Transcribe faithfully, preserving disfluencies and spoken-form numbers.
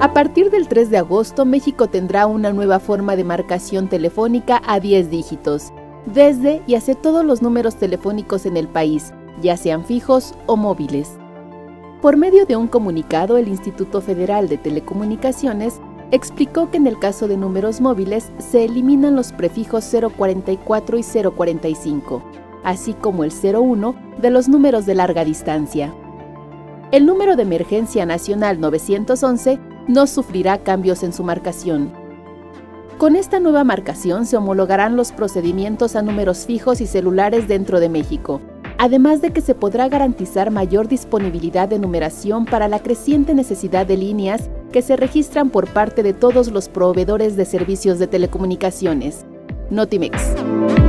A partir del tres de agosto, México tendrá una nueva forma de marcación telefónica a diez dígitos, desde y hacia todos los números telefónicos en el país, ya sean fijos o móviles. Por medio de un comunicado, el Instituto Federal de Telecomunicaciones explicó que en el caso de números móviles se eliminan los prefijos cero cuarenta y cuatro y cero cuarenta y cinco, así como el cero uno de los números de larga distancia. El número de emergencia nacional novecientos once no sufrirá cambios en su marcación. Con esta nueva marcación se homologarán los procedimientos a números fijos y celulares dentro de México, además de que se podrá garantizar mayor disponibilidad de numeración para la creciente necesidad de líneas que se registran por parte de todos los proveedores de servicios de telecomunicaciones. Notimex.